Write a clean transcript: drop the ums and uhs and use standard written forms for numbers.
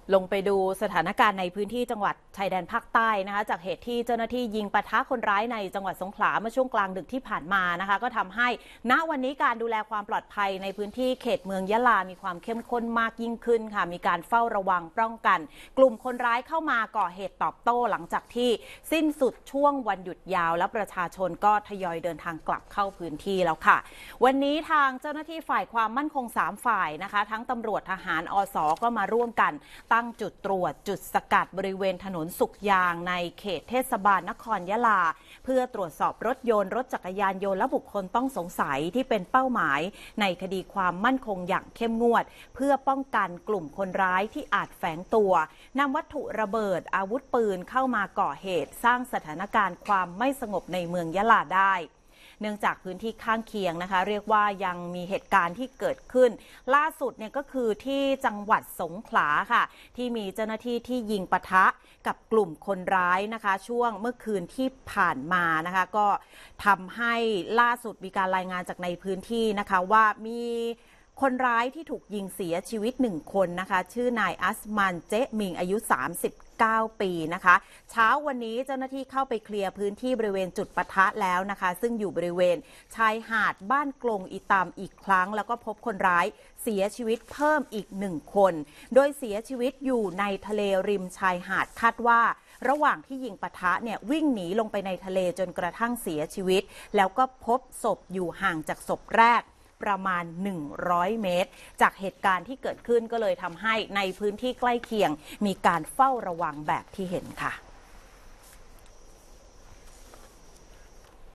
ลงไปดูสถานการณ์ในพื้นที่จังหวัดชายแดนภาคใต้นะคะจากเหตุที่เจ้าหน้าที่ยิงปะทะคนร้ายในจังหวัดสงขลาเมื่อช่วงกลางดึกที่ผ่านมานะคะก็ทำให้ณวันนี้การดูแลความปลอดภัยในพื้นที่เขตเมืองยะลามีความเข้มข้นมากยิ่งขึ้นค่ะมีการเฝ้าระวังป้องกันกลุ่มคนร้ายเข้ามาก่อเหตุตอบโต้หลังจากที่สิ้นสุดช่วงวันหยุดยาวและประชาชนก็ทยอยเดินทางกลับเข้าพื้นที่แล้วค่ะวันนี้ทางเจ้าหน้าที่ฝ่ายความมั่นคง3ฝ่ายนะคะทั้งตำรวจทหารอส.ก็มาร่วมกันตั้งจุดตรวจจุดสกัดบริเวณถนนสุขยางในเขตเทศบาลนครยะลาเพื่อตรวจสอบรถยนต์รถจักรยานยนต์และบุคคลต้องสงสัยที่เป็นเป้าหมายในคดีความมั่นคงอย่างเข้มงวดเพื่อป้องกันกลุ่มคนร้ายที่อาจแฝงตัวนำวัตถุระเบิดอาวุธปืนเข้ามาก่อเหตุสร้างสถานการณ์ความไม่สงบในเมืองยะลาได้เนื่องจากพื้นที่ข้างเคียงนะคะเรียกว่ายังมีเหตุการณ์ที่เกิดขึ้นล่าสุดเนี่ยก็คือที่จังหวัดสงขลาค่ะที่มีเจ้าหน้าที่ที่ยิงปะทะกับกลุ่มคนร้ายนะคะช่วงเมื่อคืนที่ผ่านมานะคะก็ทำให้ล่าสุดมีการรายงานจากในพื้นที่นะคะว่ามีคนร้ายที่ถูกยิงเสียชีวิต1คนนะคะชื่อนายอัสมันเจมิงอายุ39 ปีนะคะเช้าวันนี้เจ้าหน้าที่เข้าไปเคลียร์พื้นที่บริเวณจุดปะทะแล้วนะคะซึ่งอยู่บริเวณชายหาดบ้านกลงอีตามอีกครั้งแล้วก็พบคนร้ายเสียชีวิตเพิ่มอีก1คนโดยเสียชีวิตอยู่ในทะเลริมชายหาดคาดว่าระหว่างที่ยิงปะทะเนี่ยวิ่งหนีลงไปในทะเลจนกระทั่งเสียชีวิตแล้วก็พบศพอยู่ห่างจากศพแรกประมาณ100 เมตรจากเหตุการณ์ที่เกิดขึ้นก็เลยทำให้ในพื้นที่ใกล้เคียงมีการเฝ้าระวังแบบที่เห็นค่ะ